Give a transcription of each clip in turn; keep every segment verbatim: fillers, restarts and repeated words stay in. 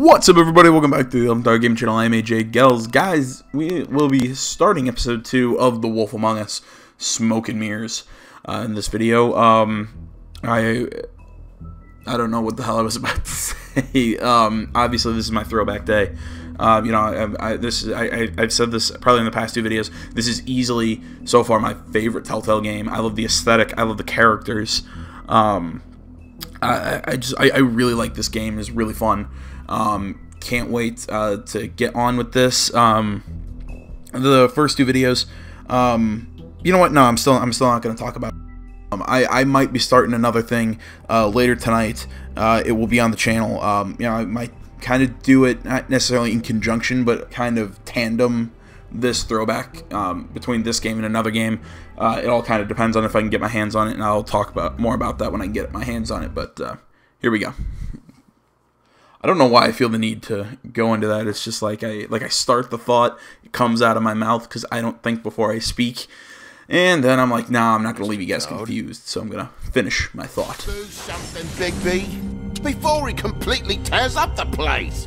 What's up, everybody? Welcome back to the Interrogation channel. I'm A J Gels. Guys, we will be starting episode two of The Wolf Among Us, Smoke and Mirrors. Uh, in this video, um, I I don't know what the hell I was about to say. Um, obviously, this is my throwback day. Uh, you know, I, I, this I, I, I've said this probably in the past two videos. This is easily, so far, my favorite Telltale game. I love the aesthetic. I love the characters. Um, I, I just I, I really like this game. It's really fun. Um, can't wait uh, to get on with this. Um, the first two videos. Um, you know what? No, I'm still I'm still not going to talk about it. Um, I, I might be starting another thing uh, later tonight. Uh, it will be on the channel. Um, you know, I might kind of do it, not necessarily in conjunction, but kind of tandem this throwback um, between this game and another game. Uh, it all kind of depends on if I can get my hands on it, and I'll talk about more about that when I get my hands on it. But uh, here we go. I don't know why I feel the need to go into that. It's just like I like I start the thought, it comes out of my mouth because I don't think before I speak. And then I'm like, nah, I'm not going to leave you guys confused, so I'm going to finish my thought. Do something, Bigby, before he completely tears up the place.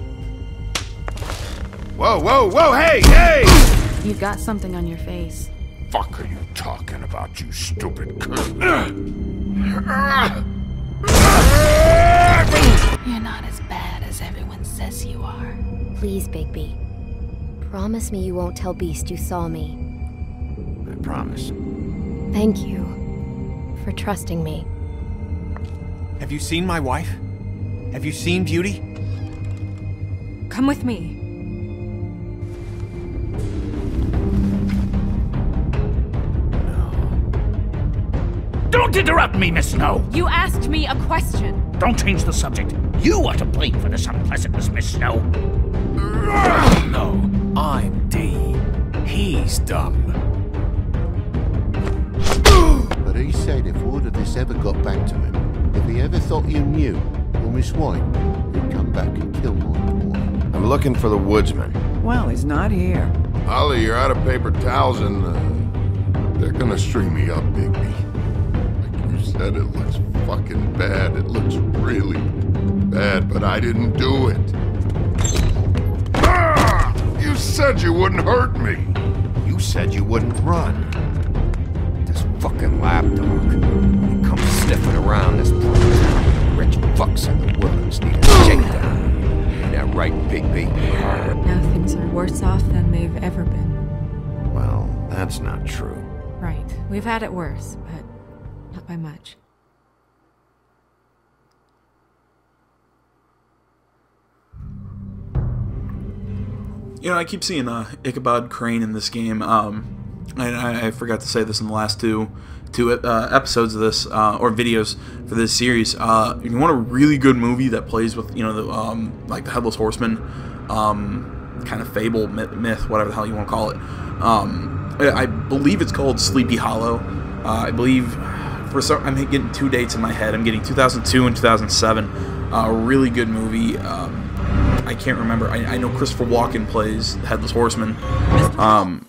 Whoa, whoa, whoa, hey, hey! You've got something on your face. Fuck are you talking about, you stupid cunt? You're not as bad as everyone says you are. Please, Bigby. Promise me you won't tell Beast you saw me. I promise. Thank you for trusting me. Have you seen my wife? Have you seen Beauty? Come with me. Don't interrupt me, Miss Snow! You asked me a question. Don't change the subject. You are to blame for this unpleasantness, Miss Snow. No, I'm D. He's dumb. But he said if word of this ever got back to him, if he ever thought you knew, or Miss White, he'd come back and kill my boy. I'm looking for the woodsman. Well, he's not here. Ollie, you're out of paper towels and uh, they're gonna string me up, Bigby. Like you said, it looks fucking bad. It looks really bad, but I didn't do it. Ah! You said you wouldn't hurt me. You said you wouldn't run. This fucking lapdog. He comes sniffing around this place. Rich fucks in the woods need a shakedown. Ain't that right, Bigby? Now things are worse off than they've ever been. Well, that's not true. Right. We've had it worse, but not by much. You know, I keep seeing uh, Ichabod Crane in this game. Um, and I, I forgot to say this in the last two two uh, episodes of this uh, or videos for this series. Uh, if you want a really good movie that plays with, you know, the um, like the Headless Horseman um, kind of fable myth, myth, whatever the hell you want to call it. Um, I believe it's called Sleepy Hollow. Uh, I believe for some, I'm getting two dates in my head. I'm getting two thousand two and two thousand seven. Uh, a really good movie. Um, I can't remember. I, I know Christopher Walken plays the Headless Horseman. Um,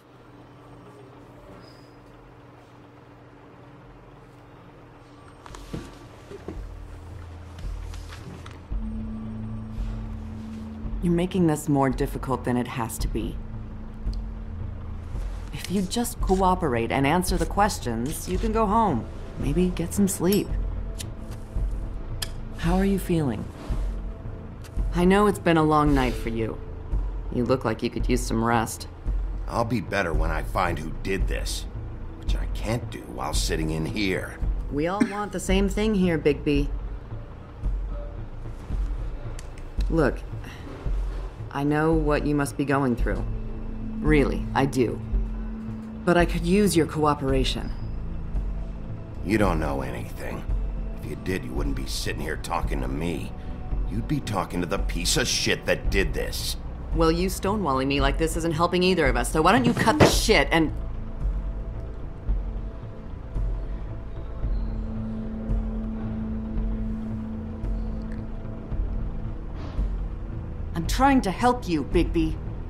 You're making this more difficult than it has to be. If you just cooperate and answer the questions, you can go home. Maybe get some sleep. How are you feeling? I know it's been a long night for you. You look like you could use some rest. I'll be better when I find who did this, which I can't do while sitting in here. We all want the same thing here, Bigby. Look, I know what you must be going through. Really, I do. But I could use your cooperation. You don't know anything. If you did, you wouldn't be sitting here talking to me. You'd be talking to the piece of shit that did this. Well, you stonewalling me like this isn't helping either of us, so why don't you cut the shit and... I'm trying to help you, Bigby.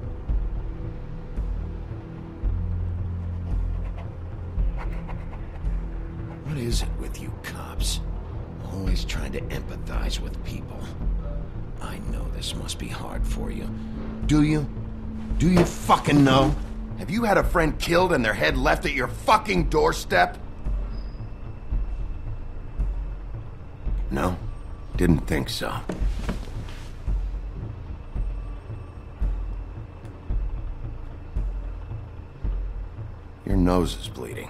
What is it with you cops? Always trying to empathize with people. I know this must be hard for you. Do you? Do you fucking know? Have you had a friend killed and their head left at your fucking doorstep? No? Didn't think so. Your nose is bleeding.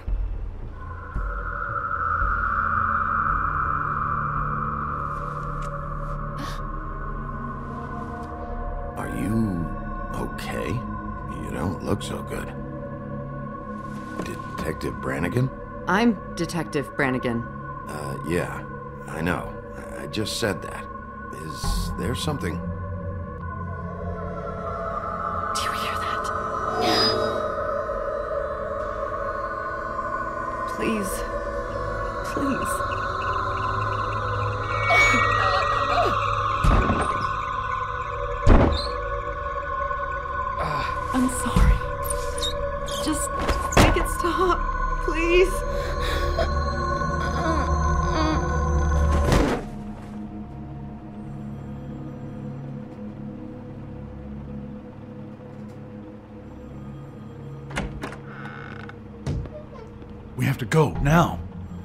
Are you okay? You don't look so good. Detective Brannigan? I'm Detective Brannigan. Uh, yeah, I know. I just said that. Is there something? Do you hear that? Please. Please. I'm sorry. Just make it stop, please. We have to go, now.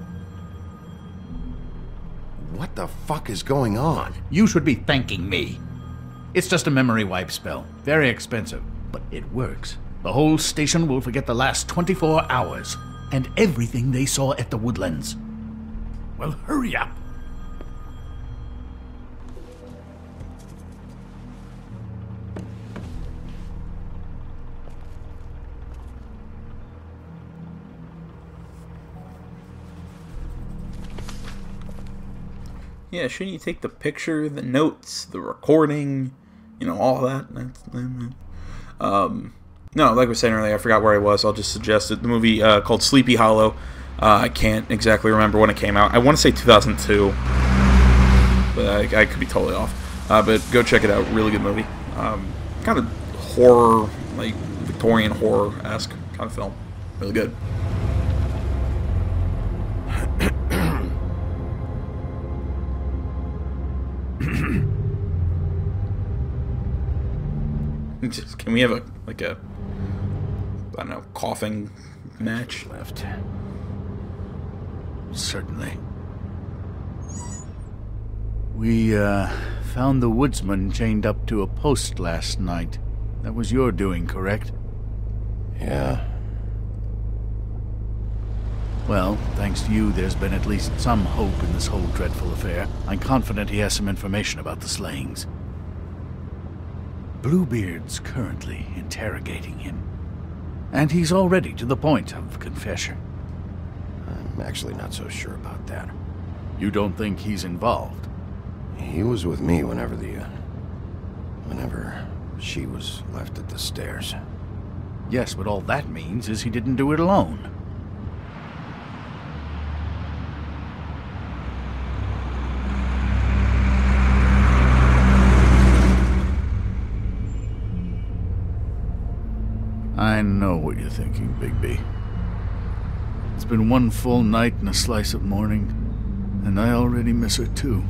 What the fuck is going on? You should be thanking me. It's just a memory wipe spell. Very expensive, but it works. The whole station will forget the last twenty-four hours and everything they saw at the Woodlands. Well, hurry up. Yeah, shouldn't you take the picture, the notes, the recording, you know, all that? That's, um, no, like I was saying earlier, I forgot where I was. I'll just suggest it. The movie uh, called Sleepy Hollow. Uh, I can't exactly remember when it came out. I want to say two thousand two, but I, I could be totally off. Uh, but go check it out. Really good movie. Um, kind of horror, like Victorian horror-esque kind of film. Really good. Just, can we have a like a I don't know coughing match Left. Certainly. We, uh, found the woodsman chained up to a post last night. That was your doing, correct? Yeah. Well, thanks to you, there's been at least some hope in this whole dreadful affair. I'm confident he has some information about the slayings. Bluebeard's currently interrogating him. And he's already to the point of confession. I'm actually not so sure about that. You don't think he's involved? He was with me whenever the... Uh, whenever she was left at the stairs. Yes, but all that means is he didn't do it alone. I know what you're thinking, Bigby. It's been one full night and a slice of morning, and I already miss her too.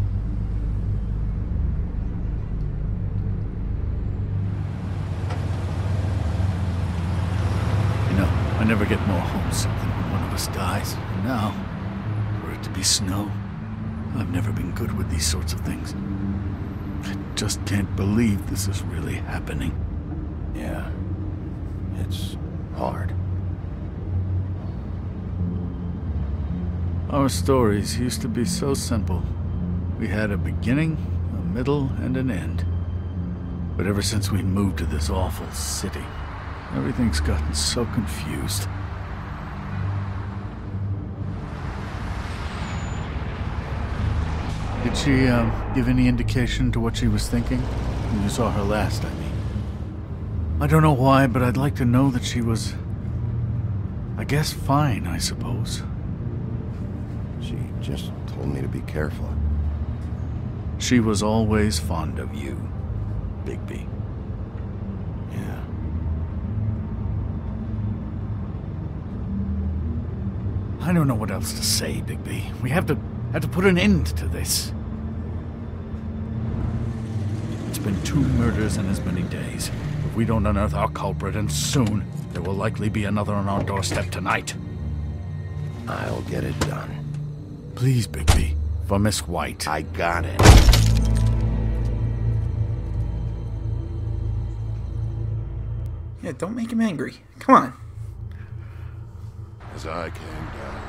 You know, I never get more homesick than when one of us dies. And now, for it to be snow, I've never been good with these sorts of things. I just can't believe this is really happening. Yeah. It's hard. Our stories used to be so simple. We had a beginning, a middle, and an end. But ever since we moved to this awful city, everything's gotten so confused. Did she, um, give any indication to what she was thinking? When you saw her last, I mean. I don't know why, but I'd like to know that she was... I guess fine, I suppose. She just told me to be careful. She was always fond of you, Bigby. Yeah. I don't know what else to say, Bigby. We have to have to put an end to this. been two murders in as many days. If we don't unearth our culprit, and soon, there will likely be another on our doorstep tonight. I'll get it done. Please, Bigby. For Miss White. I got it. Yeah, don't make him angry. Come on. As I came down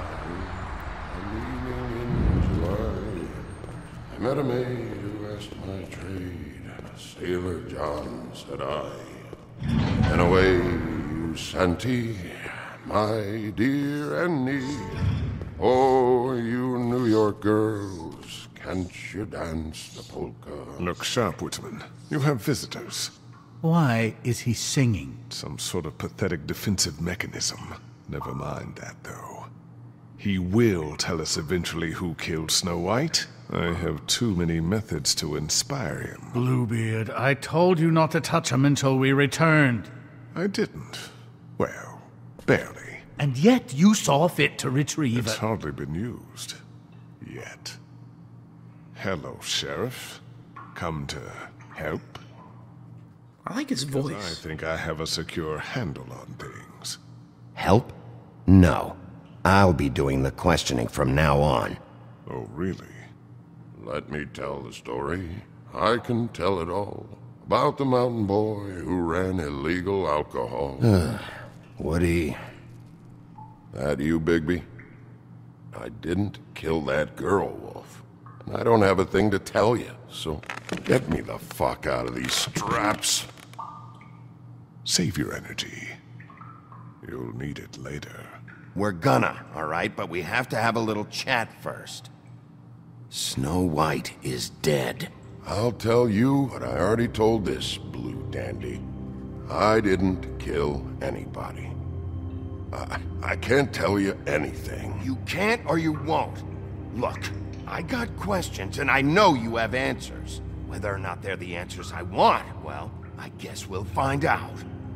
the highway, in July, I met a maid who asked my trade. Sailor John, said I. And away you Santy, my dear Annie. Oh, you New York girls, can't you dance the polka? Look sharp, Whitman. You have visitors. Why is he singing? Some sort of pathetic defensive mechanism. Never mind that, though. He will tell us eventually who killed Snow White. I have too many methods to inspire him. Bluebeard, I told you not to touch him until we returned. I didn't. Well, barely. And yet you saw fit to retrieve It's it. hardly been used. Yet. Hello, Sheriff. Come to help? I like his I voice. think I have a secure handle on things. Help? No. I'll be doing the questioning from now on. Oh, really? Let me tell the story. I can tell it all. About the mountain boy who ran illegal alcohol. Woody, That you, Bigby? I didn't kill that girl, Wolf. And I don't have a thing to tell you, so get me the fuck out of these straps. Save your energy. You'll need it later. we're gonna, all right? But we have to have a little chat first. Snow White is dead. I'll tell you what I already told this blue dandy. I didn't kill anybody. I, I can't tell you anything. You can't or you won't. Look, I got questions and I know you have answers. Whether or not they're the answers I want, well, I guess we'll find out.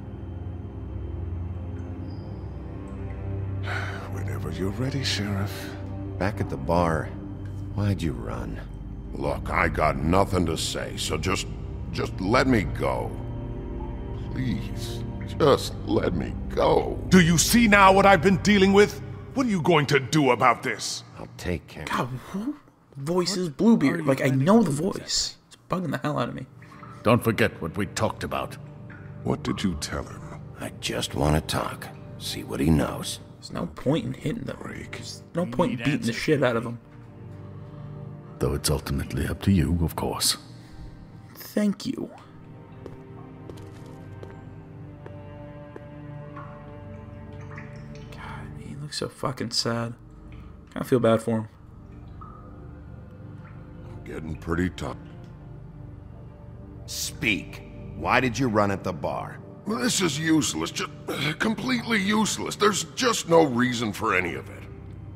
Whenever you're ready, Sheriff. Back at the bar, why'd you run? Look, I got nothing to say, so just, just let me go. Please, just let me go. Do you see now what I've been dealing with? What are you going to do about this? I'll take care. God, who voices Bluebeard? Like, I know the voice. It's bugging the hell out of me. Don't forget what we talked about. What did you tell him? I just want to talk. See what he knows. There's no point in hitting them. There's no point in beating the shit out of them. Though it's ultimately up to you, of course. Thank you. God, he looks so fucking sad. I feel bad for him. Getting pretty tough. Speak. Why did you run at the bar? Well, this is useless, just uh, completely useless. There's just no reason for any of it.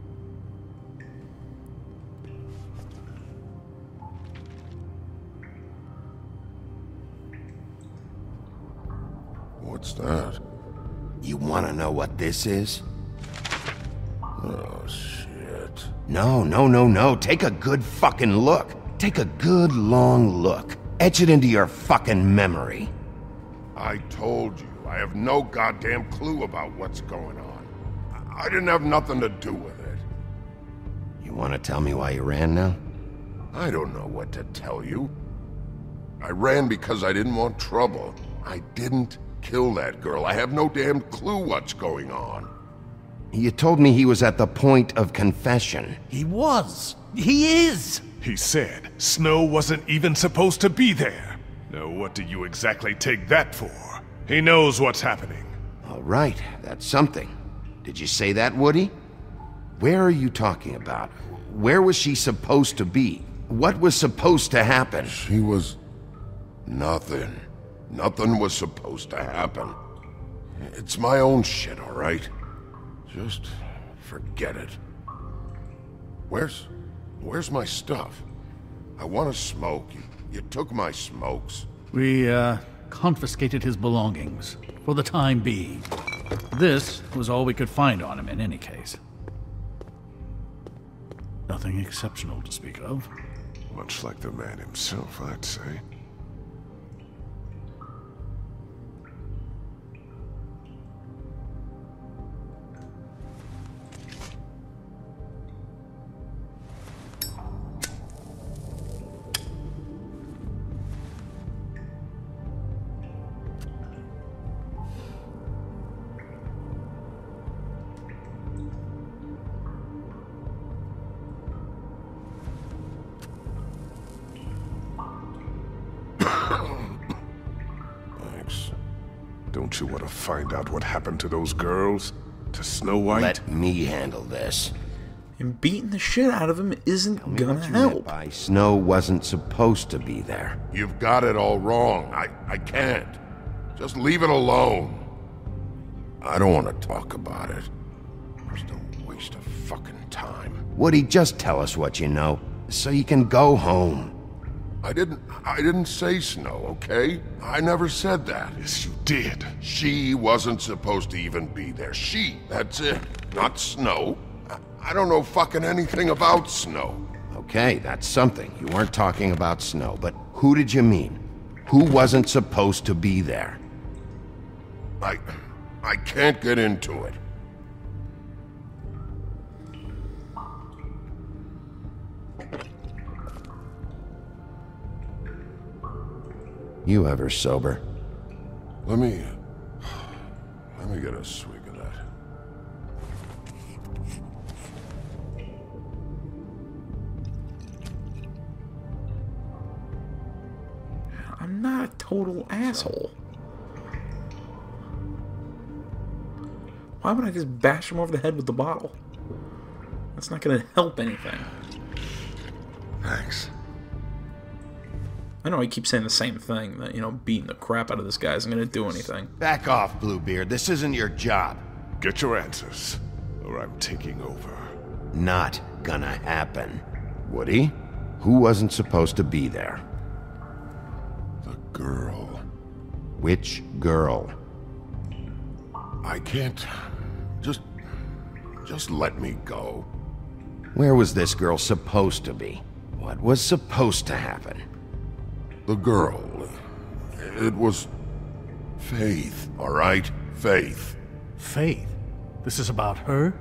What's that? You want to know what this is? Oh, shit. No, no, no, no. Take a good fucking look. Take a good long look. Etch it into your fucking memory. I told you, I have no goddamn clue about what's going on. I, I didn't have nothing to do with it. You want to tell me why you ran now? I don't know what to tell you. I ran because I didn't want trouble. I didn't kill that girl. I have no damn clue what's going on. You told me he was at the point of confession. He was. He is. He said Snow wasn't even supposed to be there. Now what do you exactly take that for? He knows what's happening. All right, that's something. Did you say that, Woody? Where are you talking about? Where was she supposed to be? What was supposed to happen? She was... nothing. Nothing was supposed to happen. It's my own shit, all right? Just forget it. Where's... where's my stuff? I want to smoke. You, you took my smokes. We, uh, confiscated his belongings. For the time being. This was all we could find on him in any case. Nothing exceptional to speak of. Much like the man himself, I'd say. Don't you want to find out what happened to those girls? To Snow White? Let me handle this. And beating the shit out of him isn't Tell me gonna what you meant help. by Snow wasn't supposed to be there. You've got it all wrong. I, I can't. Just leave it alone. I don't want to talk about it. Just a waste of fucking time. Woody, just tell us what you know, so you can go home. I didn't, I didn't say Snow, okay? I never said that. Yes, you did. She wasn't supposed to even be there. She, that's it. Not Snow. I, I don't know fucking anything about Snow. Okay, that's something. You weren't talking about Snow, but who did you mean? Who wasn't supposed to be there? I, I can't get into it. You ever sober? Let me, let me get a swig of that. I'm not a total asshole. Why would I just bash him over the head with the bottle? That's not gonna help anything. Thanks. I know I keep saying the same thing, that, you know, beating the crap out of this guy isn't gonna do anything. Back off, Bluebeard. This isn't your job. Get your answers, or I'm taking over. Not gonna happen. Woody, who wasn't supposed to be there? The girl. Which girl? I can't. Just. Just let me go. Where was this girl supposed to be? What was supposed to happen? The girl. It was. Faith, alright? Faith. Faith? This is about her?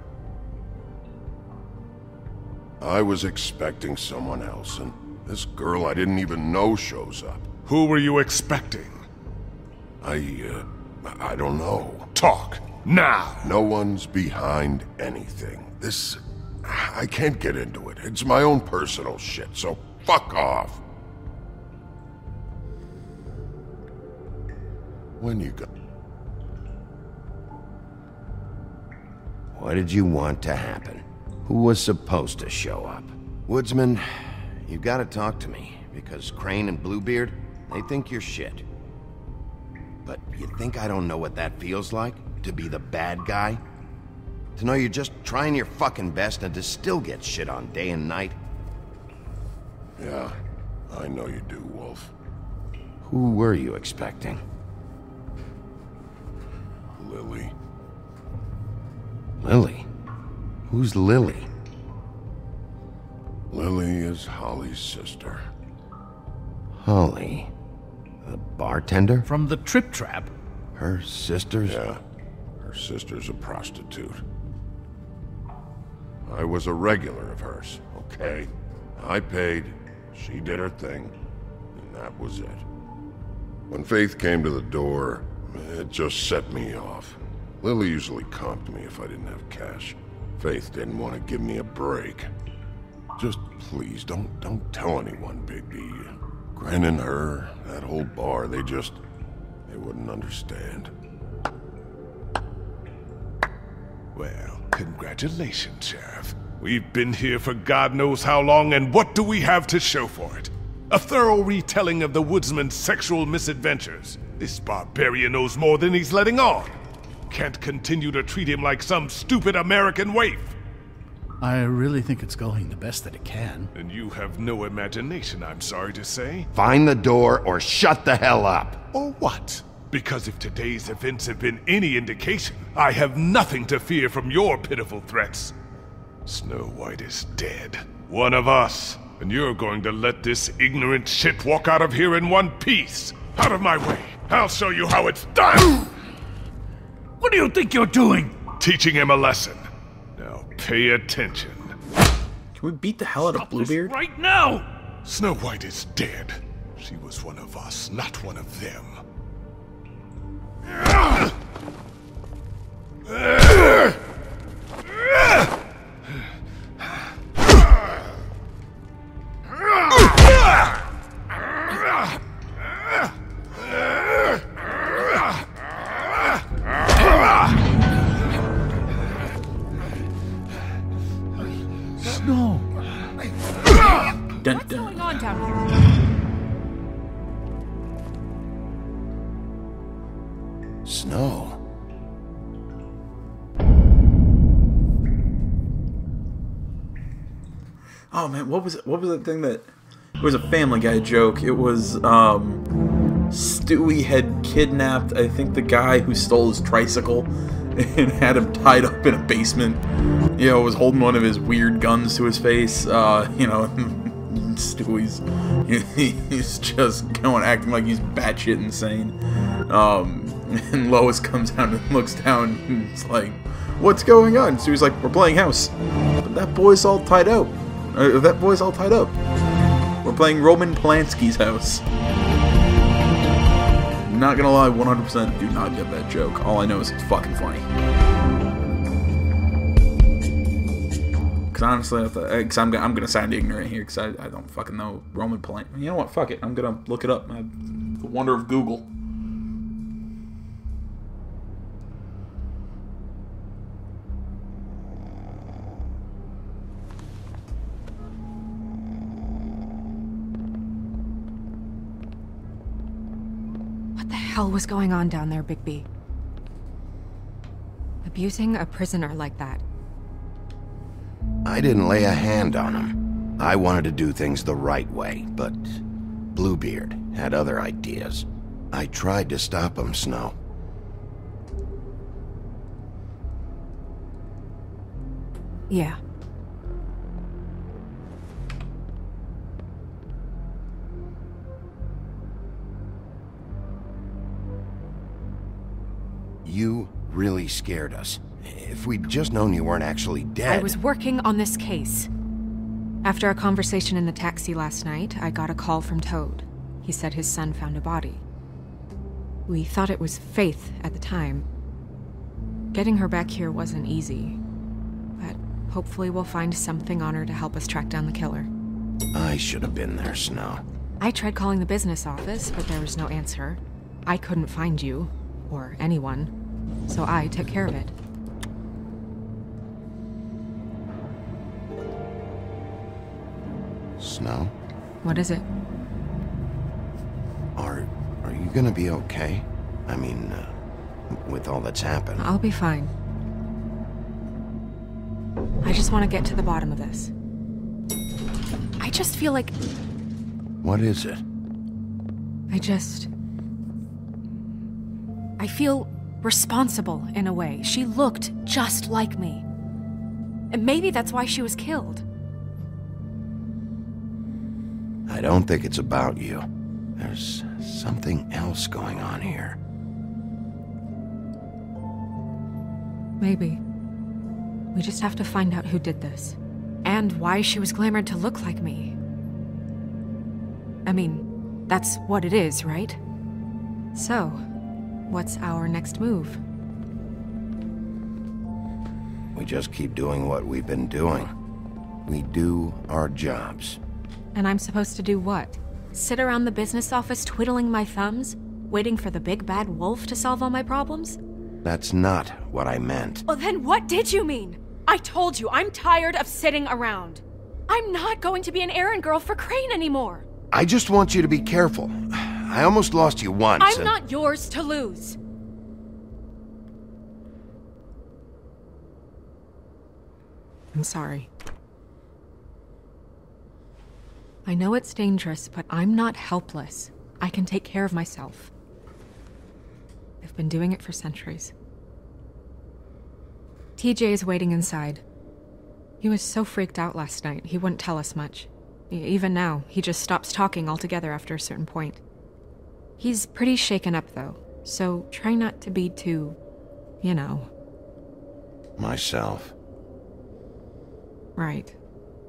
I was expecting someone else, and this girl I didn't even know shows up. Who were you expecting? I, uh. I don't know. Talk, now! No one's behind anything. This... I can't get into it. It's my own personal shit, so fuck off. When you go... What did you want to happen? Who was supposed to show up? Woodsman, you gotta talk to me, because Crane and Bluebeard, they think you're shit. But you think I don't know what that feels like? To be the bad guy? To know you're just trying your fucking best and to still get shit on day and night? Yeah, I know you do, Wolf. Who were you expecting? Lily. Lily? Who's Lily? Lily is Holly's sister. Holly? The bartender? From the Trip Trap? Her sister's? Yeah, her sister's a prostitute. I was a regular of hers, okay? I paid, she did her thing, and that was it. When Faith came to the door, it just set me off. Lily usually comped me if I didn't have cash. Faith didn't want to give me a break. Just please, don't don't tell anyone, Bigby. Gren and her, that whole bar, they just... they wouldn't understand. Well, congratulations, Sheriff. We've been here for God knows how long, and what do we have to show for it? A thorough retelling of the woodsman's sexual misadventures. This barbarian knows more than he's letting on. Can't continue to treat him like some stupid American waif. I really think it's going the best that it can. And you have no imagination, I'm sorry to say. Find the door or shut the hell up! Or what? Because if today's events have been any indication, I have nothing to fear from your pitiful threats. Snow White is dead. One of us. And you're going to let this ignorant shit walk out of here in one piece. Out of my way. I'll show you how it's done! What do you think you're doing? Teaching him a lesson. Now pay attention. Can we beat the hell out of Stop this Bluebeard? right now! Snow White is dead. She was one of us, not one of them. down here. Snow. Oh man, what was it? What was that thing that? It was a Family Guy joke. It was um, Stewie had kidnapped, I think, the guy who stole his tricycle and had him tied up in a basement. You know, was holding one of his weird guns to his face. Uh, you know, Stewie's he's just going acting like he's batshit insane. Um, and Lois comes down and looks down and it's like, "What's going on?" Stewie's like, "We're playing house." But that boy's all tied up. Uh, that boy's all tied up. We're playing Roman Polanski's house. Not gonna lie, one hundred percent do not get that joke. All I know is it's fucking funny. Because honestly, because I'm, I'm gonna sound ignorant here, because I, I don't fucking know Roman Polanski. You know what? Fuck it. I'm gonna look it up. I, the wonder of Google. What the hell was going on down there, Bigby? Abusing a prisoner like that. I didn't lay a hand on him. I wanted to do things the right way, but Bluebeard had other ideas. I tried to stop him, Snow. Yeah. You really scared us. If we'd just known you weren't actually dead... I was working on this case. After our conversation in the taxi last night, I got a call from Toad. He said his son found a body. We thought it was Faith at the time. Getting her back here wasn't easy. But hopefully we'll find something on her to help us track down the killer. I should have been there, Snow. I tried calling the business office, but there was no answer. I couldn't find you, or anyone, so I took care of it. Snow? What is it? Are... are you gonna be okay? I mean, uh, with all that's happened. I'll be fine. I just want to get to the bottom of this. I just feel like... What is it? I just... I feel responsible in a way. She looked just like me. And maybe that's why she was killed. I don't think it's about you. There's something else going on here. Maybe. We just have to find out who did this. And why she was glamored to look like me. I mean, that's what it is, right? So, what's our next move? We just keep doing what we've been doing. We do our jobs. And I'm supposed to do what? Sit around the business office twiddling my thumbs? Waiting for the big bad wolf to solve all my problems? That's not what I meant. Well, then what did you mean? I told you, I'm tired of sitting around. I'm not going to be an errand girl for Crane anymore. I just want you to be careful. I almost lost you once. I'm and... not yours to lose. I'm sorry. I know it's dangerous, but I'm not helpless. I can take care of myself. I've been doing it for centuries. T J is waiting inside. He was so freaked out last night, he wouldn't tell us much. E- even now, he just stops talking altogether after a certain point. He's pretty shaken up, though, so try not to be too, you know... Myself. Right.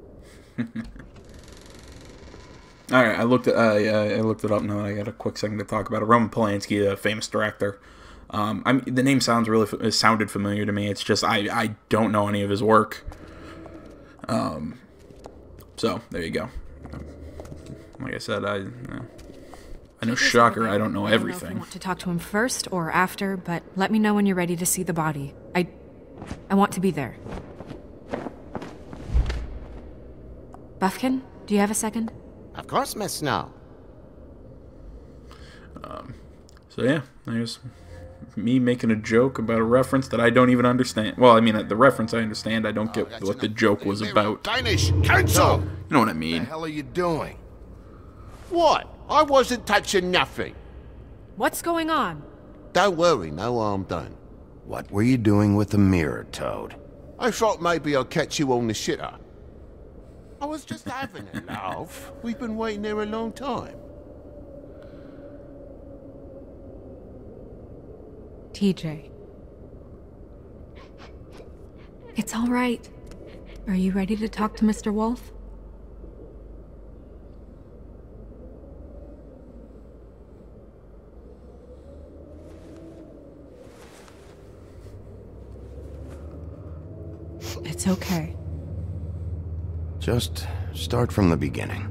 All right, I looked at uh, I looked it up now. I got a quick second to talk about it. Roman Polanski, a famous director. Um, I mean, the name sounds really it sounded familiar to me. It's just I I don't know any of his work. Um, so there you go. Like I said, I I know shocker. I don't know everything. I don't know if you want to talk to him first or after, but let me know when you're ready to see the body. I I want to be there. Buffkin, do you have a second? Of course, Miss Snow. Um, so yeah, there's me making a joke about a reference that I don't even understand. Well, I mean, the reference I understand, I don't get what the joke was about. Danish, cancel! You know what I What the mean? hell are you doing? What? I wasn't touching nothing. What's going on? Don't worry, no harm done. What were you doing with the mirror, Toad? I thought maybe I'd catch you on the shitter. I was just having a laugh. We've been waiting there a long time. T J. It's all right. Are you ready to talk to Mister Wolf? It's okay. Just start from the beginning.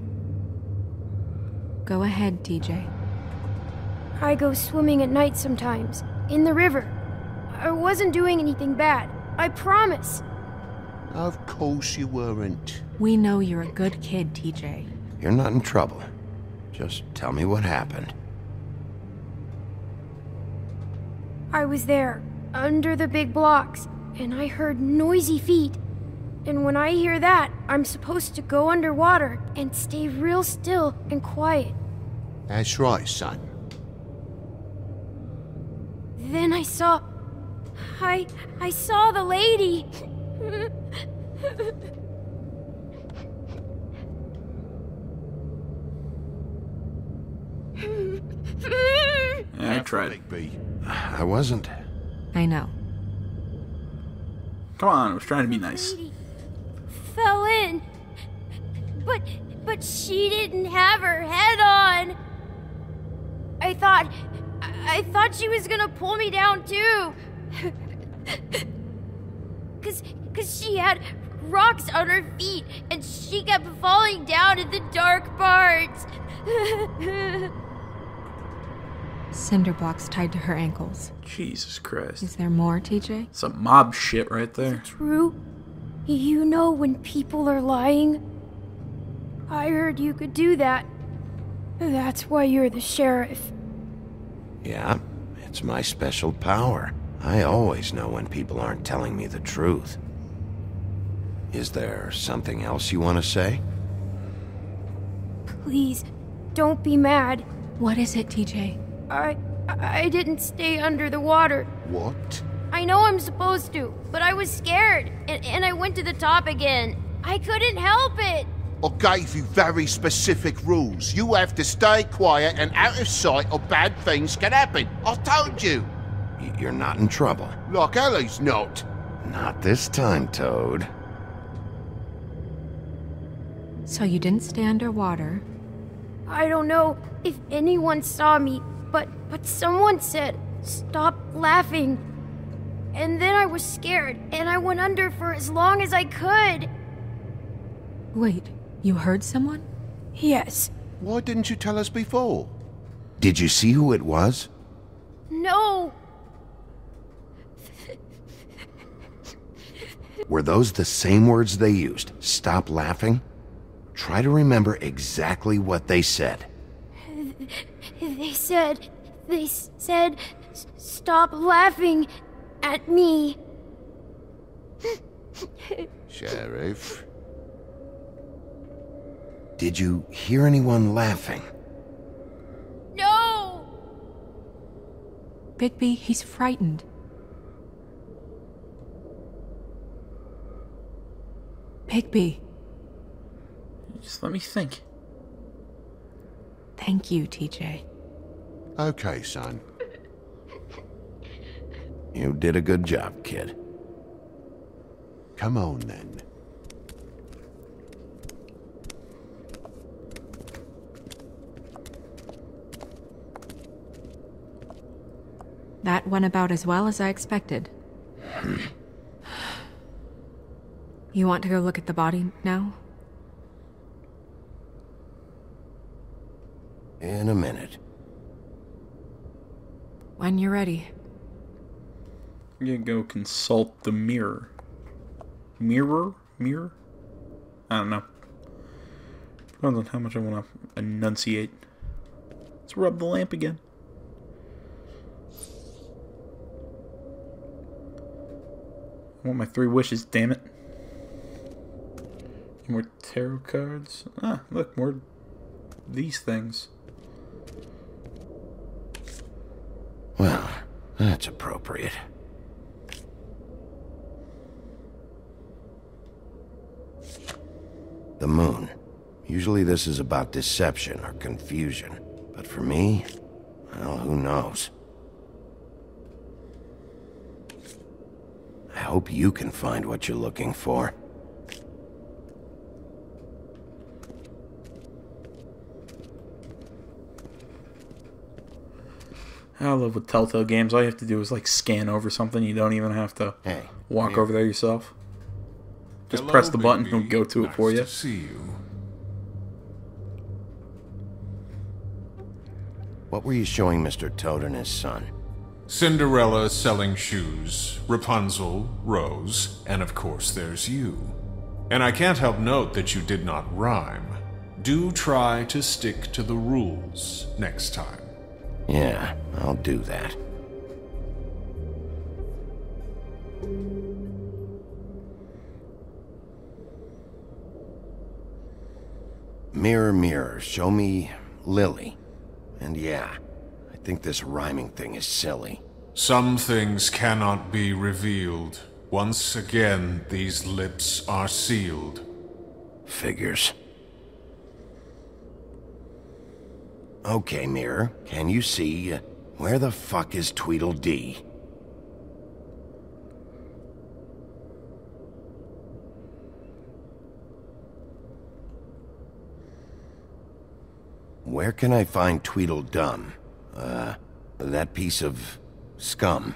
Go ahead, T J. I go swimming at night sometimes, in the river. I wasn't doing anything bad, I promise. Of course you weren't. We know you're a good kid, T J. You're not in trouble. Just tell me what happened. I was there, under the big blocks, and I heard noisy feet. And when I hear that, I'm supposed to go underwater and stay real still and quiet. That's right, son. Then I saw... I... I saw the lady. I tried. I wasn't. I know. Come on, I was trying to be nice. Lady fell in. But... but she didn't have her head on. I thought... I thought she was gonna pull me down too. Cause, cause she had rocks on her feet and she kept falling down in the dark parts. Cinder blocks tied to her ankles. Jesus Christ. Is there more, T J? Some mob shit right there. True? You know when people are lying? I heard you could do that. That's why you're the sheriff. Yeah, it's my special power. I always know when people aren't telling me the truth. Is there something else you want to say? Please, don't be mad. What is it, T J? I... I didn't stay under the water. What? I know I'm supposed to, but I was scared, and, and I went to the top again. I couldn't help it. I gave you very specific rules. You have to stay quiet and out of sight or bad things can happen. I told you. Y- You're not in trouble. Like Ellie's not. Not this time, Toad. So you didn't stay underwater. I don't know if anyone saw me, but but someone said, stop laughing. And then I was scared, and I went under for as long as I could. Wait, you heard someone? Yes. Why didn't you tell us before? Did you see who it was? No. Were those the same words they used? Stop laughing? Try to remember exactly what they said. They said... They said... "S- Stop laughing at me." Sheriff. Did you hear anyone laughing? No! Bigby, he's frightened. Bigby. Just let me think. Thank you, T J. Okay, son. You did a good job, kid. Come on, then. That went about as well as I expected. You want to go look at the body now? In a minute. When you're ready. I'm gonna go consult the mirror. Mirror? Mirror? I don't know. Depends on how much I want to enunciate. Let's rub the lamp again. I want my three wishes, damn it. More tarot cards. Ah, look, more these things. Well, that's appropriate. The moon. Usually this is about deception or confusion. But for me, well, who knows? I hope you can find what you're looking for. I love with Telltale games. All you have to do is like scan over something. You don't even have to hey, walk here. over there yourself. Just Hello, press the button baby. and it'll go to nice it for you. To see you. What were you showing Mister Toad and his son? Cinderella selling shoes, Rapunzel, Rose, and of course there's you. And I can't help note that you did not rhyme. Do try to stick to the rules next time. Yeah, I'll do that. Mirror, mirror, show me Lily. And yeah, I think this rhyming thing is silly. Some things cannot be revealed. Once again, these lips are sealed. Figures. Okay, Mirror, can you see, uh, where the fuck is Tweedledee? Where can I find Tweedledum? Uh, that piece of scum.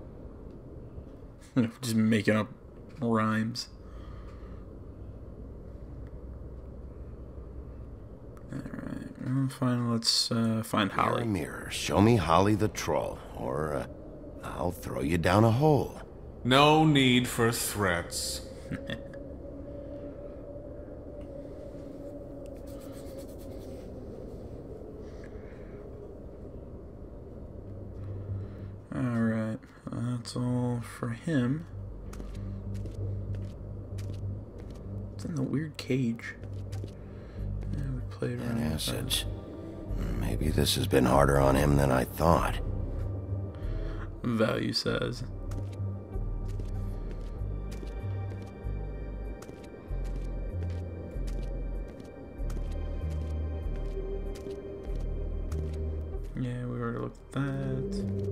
Just making up rhymes. Alright, well, fine, let's uh, find Holly. Mirror, mirror, show me Holly the troll, or uh, I'll throw you down a hole. No need for threats. Alright, that's all for him. It's in the weird cage. Yeah, we played around And with that. acids. Maybe this has been harder on him than I thought. Value says. Yeah, we already looked at that.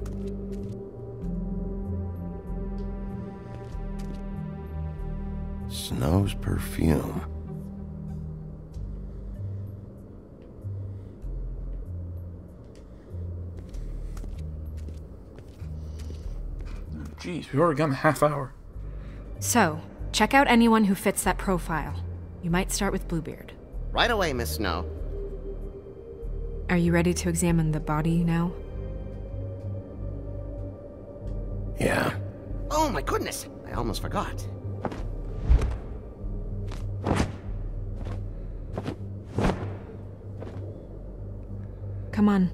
Snow's perfume. Jeez, we've already gone a half hour. So, check out anyone who fits that profile. You might start with Bluebeard. Right away, Miss Snow. Are you ready to examine the body now? Yeah. Oh my goodness! I almost forgot. Come on.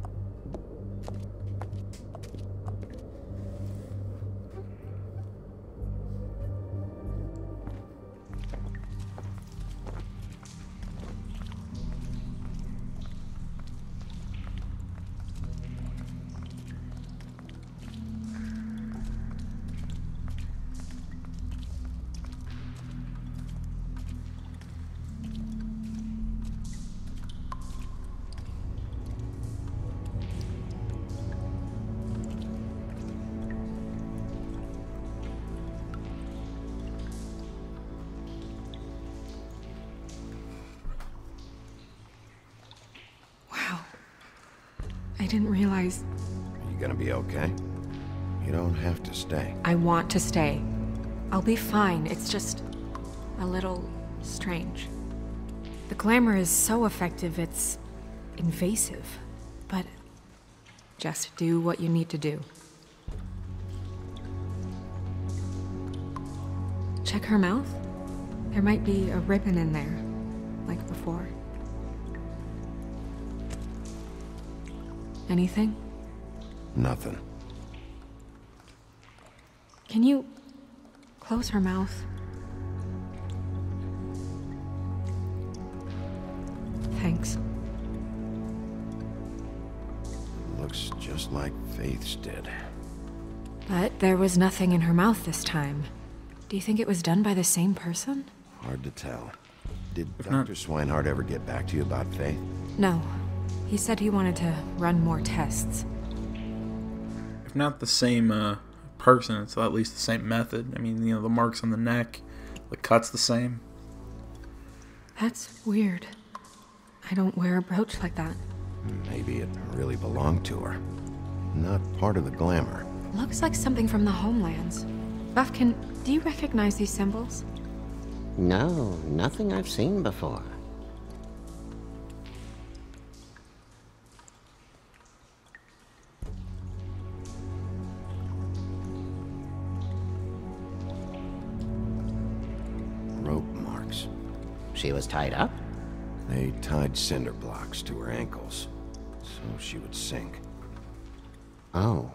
I didn't realize... Are you gonna be okay? You don't have to stay. I want to stay. I'll be fine. It's just a little strange. The glamour is so effective, it's invasive. But just do what you need to do. Check her mouth. There might be a ribbon in there, like before. Anything? Nothing. Can you close her mouth? Thanks. Looks just like Faith's did. But there was nothing in her mouth this time. Do you think it was done by the same person? Hard to tell. Did If Doctor not- Swinehart ever get back to you about Faith? No. He said he wanted to run more tests. If not the same uh, person, it's at least the same method. I mean, you know, the marks on the neck, the cut's the same. That's weird. I don't wear a brooch like that. Maybe it really belonged to her. Not part of the glamour. Looks like something from the homelands. Buffkin, do you recognize these symbols? No, nothing I've seen before. Rope marks. She was tied up? They tied cinder blocks to her ankles, so she would sink. Oh.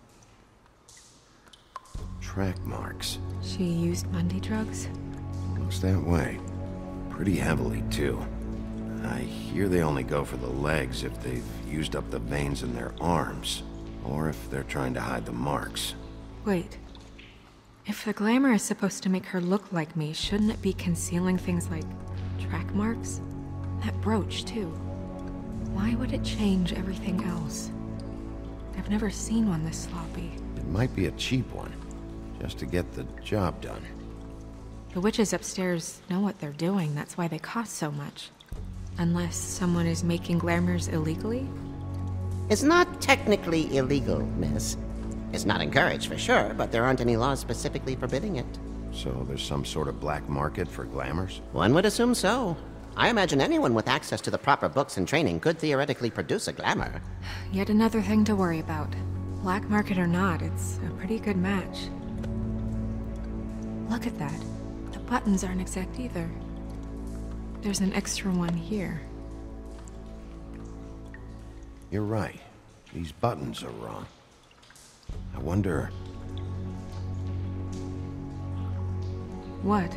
Track marks. She used Mundy drugs? Looks that way. Pretty heavily, too. I hear they only go for the legs if they've used up the veins in their arms, or if they're trying to hide the marks. Wait. If the glamour is supposed to make her look like me, shouldn't it be concealing things like track marks? That brooch, too. Why would it change everything else? I've never seen one this sloppy. It might be a cheap one, just to get the job done. The witches upstairs know what they're doing, that's why they cost so much. Unless someone is making glamours illegally? It's not technically illegal, miss. It's not encouraged for sure, but there aren't any laws specifically forbidding it. So there's some sort of black market for glamours? One would assume so. I imagine anyone with access to the proper books and training could theoretically produce a glamour. Yet another thing to worry about. Black market or not, it's a pretty good match. Look at that. The buttons aren't exact either. There's an extra one here. You're right. These buttons are wrong. I wonder... What?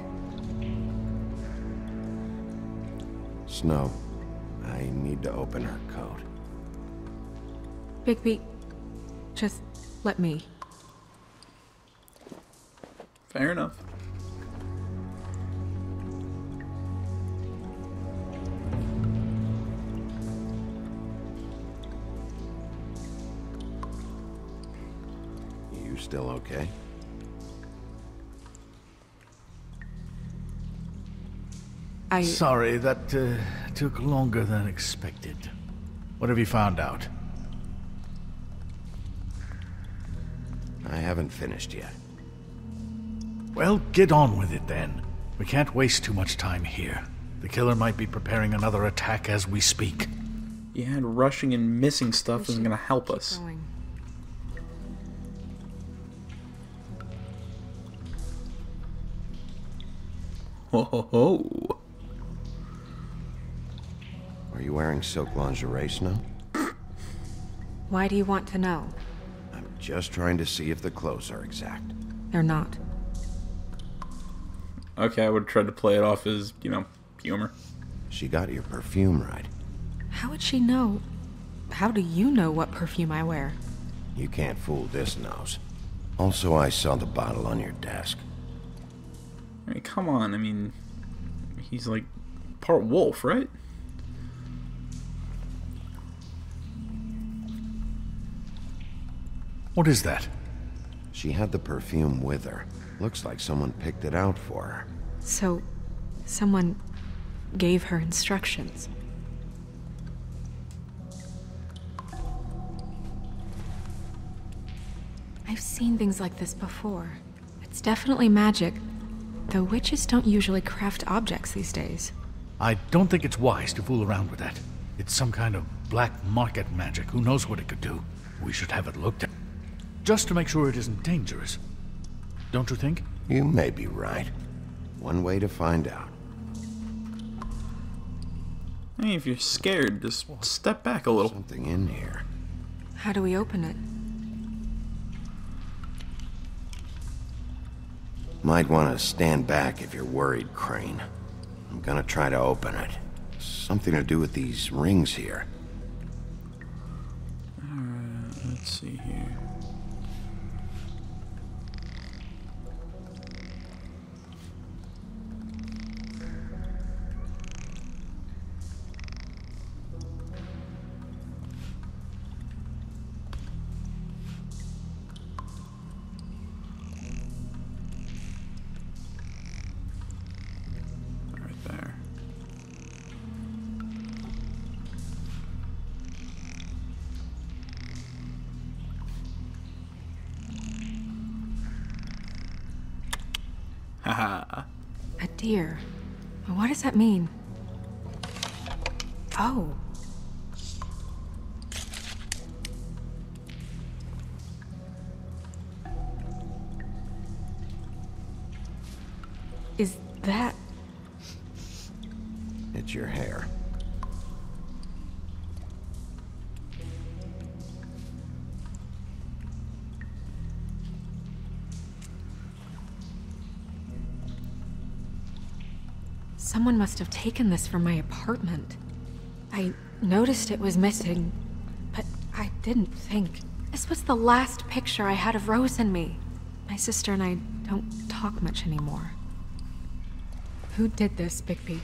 Snow, I need to open her coat. Bigby, just let me. Fair enough. You still okay? I... Sorry, that uh, took longer than expected. What have you found out? I haven't finished yet. Well, get on with it then. We can't waste too much time here. The killer might be preparing another attack as we speak. Yeah, and rushing and missing stuff We isn't should gonna help keep us. going. Ho ho ho. Are you wearing silk lingerie, Snow? Why do you want to know? I'm just trying to see if the clothes are exact. They're not. Okay, I would try to play it off as, you know, humor. She got your perfume right. How would she know? How do you know what perfume I wear? You can't fool this nose. Also, I saw the bottle on your desk. I mean, come on, I mean, he's like part wolf, right? What is that? She had the perfume with her. Looks like someone picked it out for her. So, someone gave her instructions. I've seen things like this before. It's definitely magic, though witches don't usually craft objects these days. I don't think it's wise to fool around with that. It's some kind of black market magic. Who knows what it could do? We should have it looked at. Just to make sure it isn't dangerous. Don't you think? You may be right. One way to find out. I mean, if you're scared, just step back a little. Something in here. How do we open it? Might want to stand back if you're worried, Crane. I'm gonna try to open it. Something to do with these rings here. Alright, let's see here. Haha. A deer. What does that mean? Oh. Is that... It's your hair. Someone must have taken this from my apartment. I noticed it was missing, but I didn't think. This was the last picture I had of Rose and me. My sister and I don't talk much anymore. Who did this, Bigby?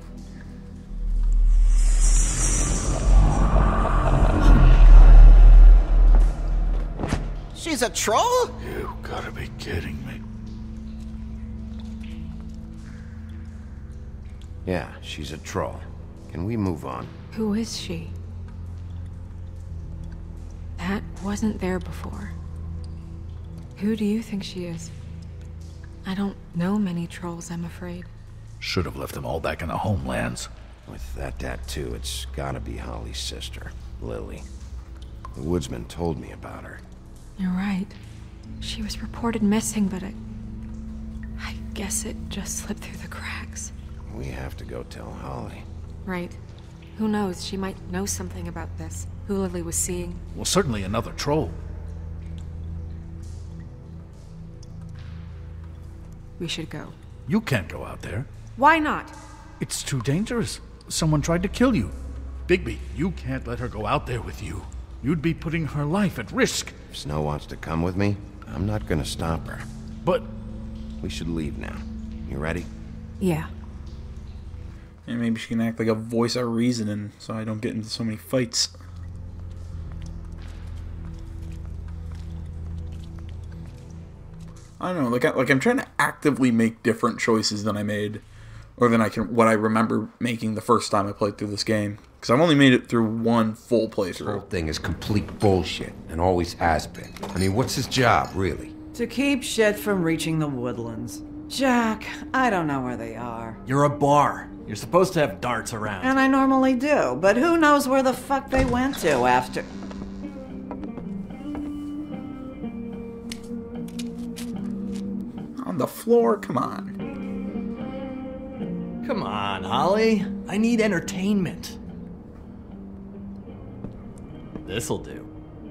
She's a troll? You gotta be kidding me. Yeah, she's a troll. Can we move on? Who is she? That wasn't there before. Who do you think she is? I don't know many trolls, I'm afraid. Should have left them all back in the homelands. With that tattoo, it's gotta be Holly's sister, Lily. The woodsman told me about her. You're right. She was reported missing, but I... I guess it just slipped through the cracks. We have to go tell Holly. Right. Who knows, she might know something about this. Who Lily was seeing. Well, certainly another troll. We should go. You can't go out there. Why not? It's too dangerous. Someone tried to kill you. Bigby, you can't let her go out there with you. You'd be putting her life at risk. If Snow wants to come with me, I'm not gonna stop her. But... We should leave now. You ready? Yeah. And maybe she can act like a voice of reasoning so I don't get into so many fights. I don't know, like, I, like I'm trying to actively make different choices than I made, or than I can, what I remember making the first time I played through this game. Because I've only made it through one full playthrough. The whole thing is complete bullshit, and always has been. I mean, what's his job, really? To keep shit from reaching the woodlands. Jack, I don't know where they are. You're a bar. You're supposed to have darts around. And I normally do, but who knows where the fuck they went to after... On the floor, come on. Come on, Holly. I need entertainment. This'll do.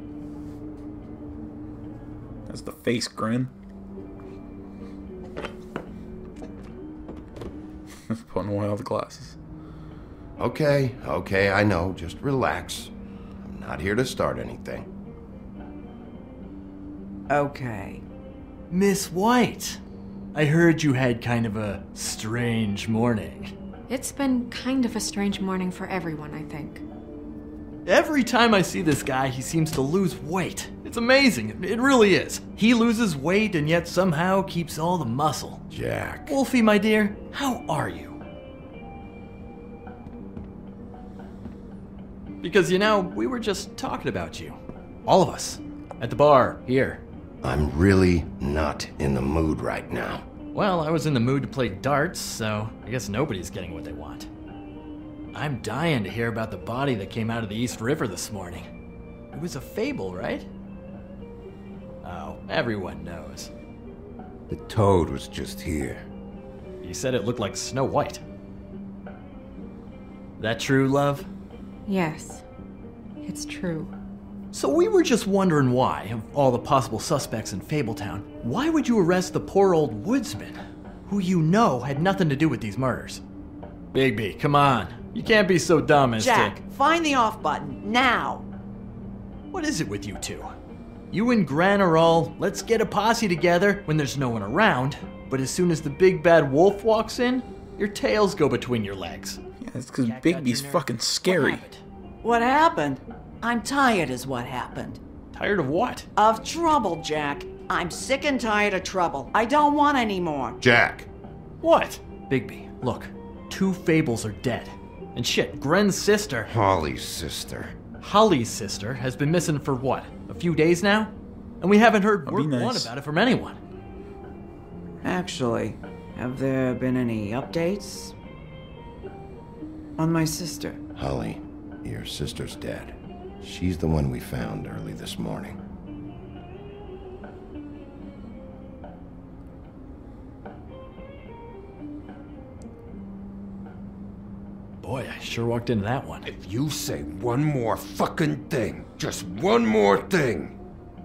That's the face grin. Putting away all the glasses. Okay, okay, I know. Just relax. I'm not here to start anything. Okay. Miss White, I heard you had kind of a strange morning. It's been kind of a strange morning for everyone, I think. Every time I see this guy, he seems to lose weight. It's amazing. It really is. He loses weight and yet somehow keeps all the muscle. Jack. Wolfie, my dear, how are you? Because, you know, we were just talking about you. All of us. At the bar, here. I'm really not in the mood right now. Well, I was in the mood to play darts, so I guess nobody's getting what they want. I'm dying to hear about the body that came out of the East River this morning. It was a fable, right? Oh, everyone knows. The toad was just here. You said it looked like Snow White. That true, love? Yes. It's true. So we were just wondering why, of all the possible suspects in Fabletown, why would you arrest the poor old woodsman, who you know had nothing to do with these murders? Bigby, come on. You can't be so dumb as Jack, to... find the off button, now! What is it with you two? You and Gran are all, let's get a posse together when there's no one around, but as soon as the big bad wolf walks in, your tails go between your legs. Yeah, it's because Bigby's fucking scary. What happened? What happened? I'm tired is what happened. Tired of what? Of trouble, Jack. I'm sick and tired of trouble. I don't want any more. Jack. What? Bigby, look. Two Fables are dead. And shit, Gren's sister... Holly's sister. Holly's sister has been missing for what? A few days now? And we haven't heard word nice. one about it from anyone. Actually, have there been any updates on my sister? Holly, your sister's dead. She's the one we found early this morning. Boy, I sure walked into that one. If you say one more fucking thing, just one more thing.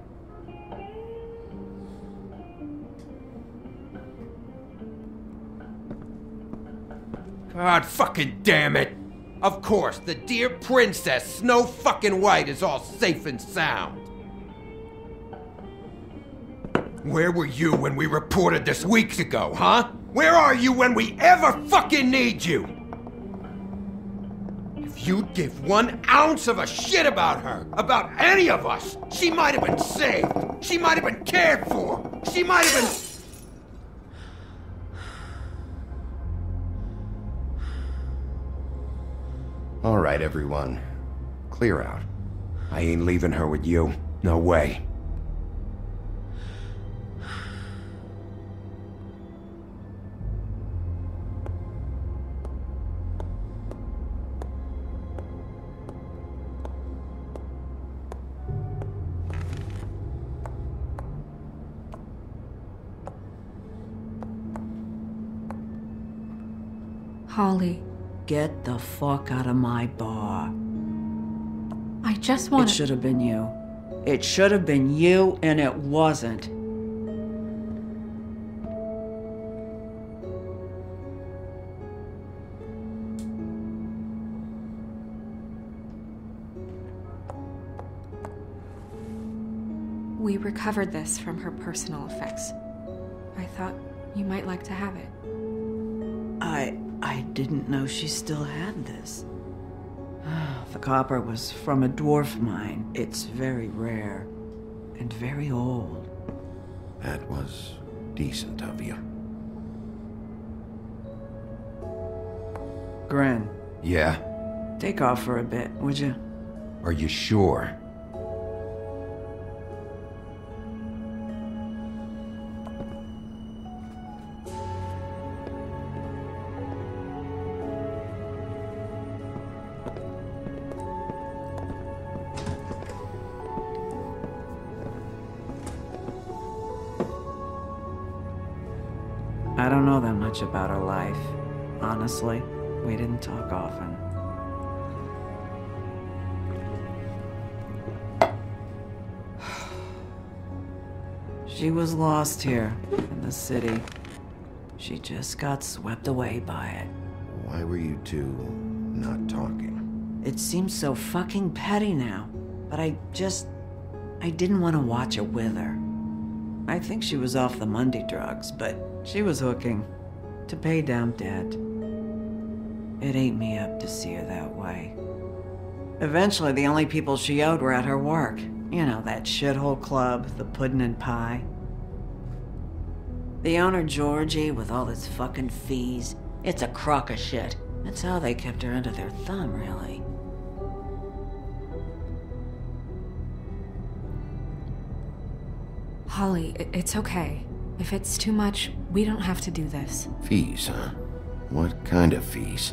God fucking damn it! Of course, the dear princess Snow fucking White is all safe and sound. Where were you when we reported this weeks ago, huh? Where are you when we ever fucking need you? If you'd give one ounce of a shit about her, about any of us, she might have been saved. She might have been cared for. She might have been... All right, everyone. Clear out. I ain't leaving her with you. No way. Holly, Get the fuck out of my bar. I just want It should have been you. It should have been you, and it wasn't. We recovered this from her personal effects. I thought you might like to have it. I... I didn't know she still had this. The copper was from a dwarf mine. It's very rare. And very old. That was decent of you. Gren, Yeah? take off for a bit, would you? Are you sure? I don't know that much about her life. Honestly, we didn't talk often. She was lost here, in the city. She just got swept away by it. Why were you two not talking? It seems so fucking petty now, but I just... I didn't want to watch it with her. I think she was off the Monday drugs, but she was hooking to pay down debt. It ate me up to see her that way. Eventually, the only people she owed were at her work. You know, that shithole club, the Puddin' and Pie. The owner, Georgie, with all his fucking fees. It's a crock of shit. That's how they kept her under their thumb, really. Holly, i- it's okay. If it's too much, we don't have to do this. Fees, huh? What kind of fees?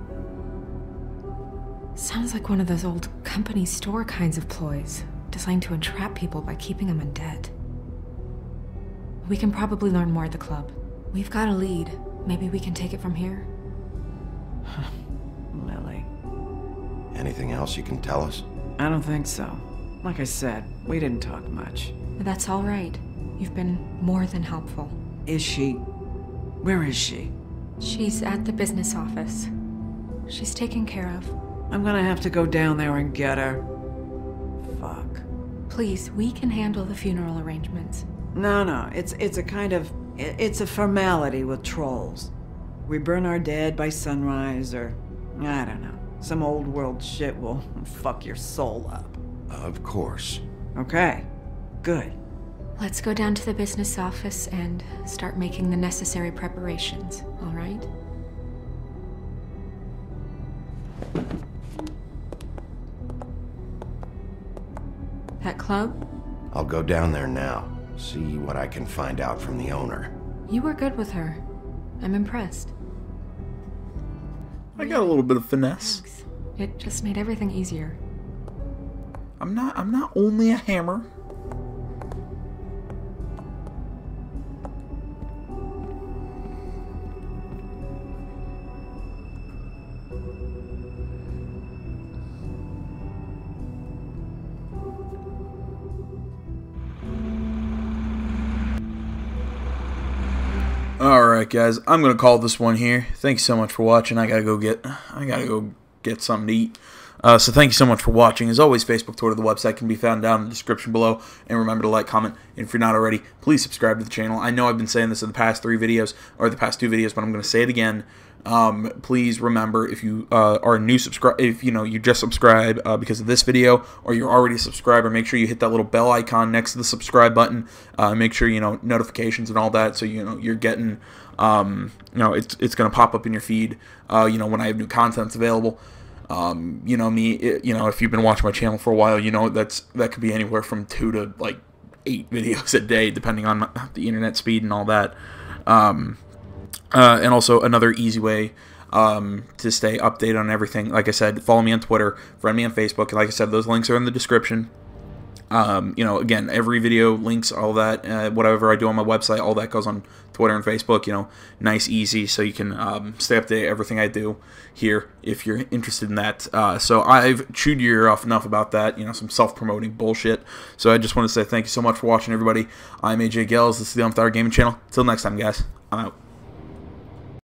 Sounds like one of those old company store kinds of ploys, designed to entrap people by keeping them in debt. We can probably learn more at the club. We've got a lead. Maybe we can take it from here? Lily. Anything else you can tell us? I don't think so. Like I said, we didn't talk much. That's all right. You've been more than helpful. Is she... Where is she? She's at the business office. She's taken care of. I'm gonna have to go down there and get her. Fuck. Please, we can handle the funeral arrangements. No, no, it's it's a kind of... It's a formality with trolls. We burn our dead by sunrise, or... I don't know. Some old world shit will fuck your soul up. Of course. Okay. Good. Let's go down to the business office and start making the necessary preparations, all right? That club? I'll go down there now. See what I can find out from the owner. You were good with her. I'm impressed. I got a little bit of finesse. Thanks. It just made everything easier. I'm not I'm not only a hammer. Alright guys, I'm gonna call this one here. Thanks so much for watching. I gotta go get I gotta go get something to eat. Uh, so thank you so much for watching. As always, Facebook, Twitter, the website can be found down in the description below. And remember to like, comment, and if you're not already, please subscribe to the channel. I know I've been saying this in the past three videos, or the past two videos, but I'm going to say it again. Um, please remember, if you uh, are a new subscriber, if you know you just subscribe uh, because of this video, or you're already a subscriber, make sure you hit that little bell icon next to the subscribe button. Uh, make sure you know notifications and all that, so you know you're getting, um, you know, it's it's going to pop up in your feed. Uh, you know when I have new content available. Um, you know me, it, you know, if you've been watching my channel for a while, you know that's that could be anywhere from two to like eight videos a day, depending on the internet speed and all that. Um, uh, and also another easy way um, to stay updated on everything. Like I said, follow me on Twitter, friend me on Facebook. And like I said, those links are in the description. Um, you know, again, every video, links, all that, uh, whatever I do on my website, all that goes on Twitter and Facebook, you know, nice, easy, so you can um, stay up to date everything I do here if you're interested in that. Uh, so I've chewed your ear off enough about that, you know, some self-promoting bullshit. So I just want to say thank you so much for watching, everybody. I'm A J Gels. This is the Unfettered Gaming Channel. Till next time, guys. I'm out.